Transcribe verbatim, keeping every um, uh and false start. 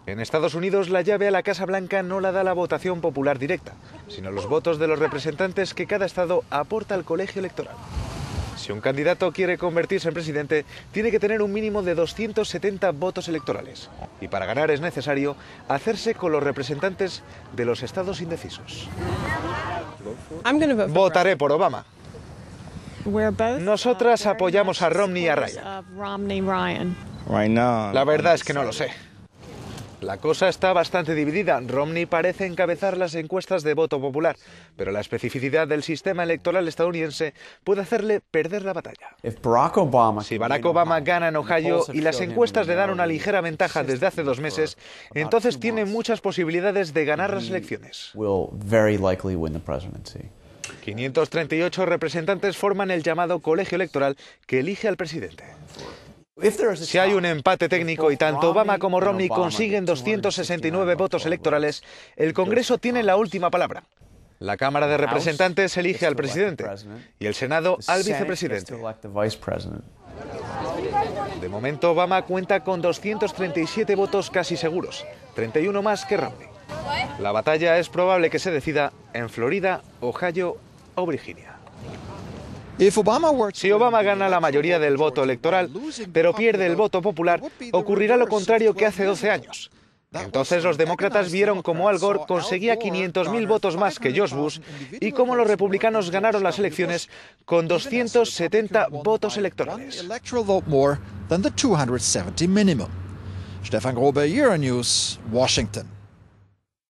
En Estados Unidos, la llave a la Casa Blanca no la da la votación popular directa, sino los votos de los representantes que cada estado aporta al colegio electoral. Si un candidato quiere convertirse en presidente, tiene que tener un mínimo de doscientos setenta votos electorales. Y para ganar es necesario hacerse con los representantes de los estados indecisos. Votaré por Obama. Nosotras apoyamos a Romney y a Ryan. La verdad es que no lo sé. La cosa está bastante dividida. Romney parece encabezar las encuestas de voto popular, pero la especificidad del sistema electoral estadounidense puede hacerle perder la batalla. Si Barack Obama gana en Ohio y las encuestas le dan una ligera ventaja desde hace dos meses, entonces tiene muchas posibilidades de ganar las elecciones. quinientos treinta y ocho representantes forman el llamado colegio electoral que elige al presidente. Si hay un empate técnico y tanto Obama como Romney consiguen doscientos sesenta y nueve votos electorales, el Congreso tiene la última palabra. La Cámara de Representantes elige al presidente y el Senado al vicepresidente. De momento, Obama cuenta con doscientos treinta y siete votos casi seguros, treinta y uno más que Romney. La batalla es probable que se decida en Florida, Ohio o Virginia. Si Obama gana la mayoría del voto electoral, pero pierde el voto popular, ocurrirá lo contrario que hace doce años. Entonces los demócratas vieron cómo Al Gore conseguía quinientos mil votos más que George Bush y cómo los republicanos ganaron las elecciones con doscientos setenta votos electorales. Stefan Grobe, Euronews, Washington.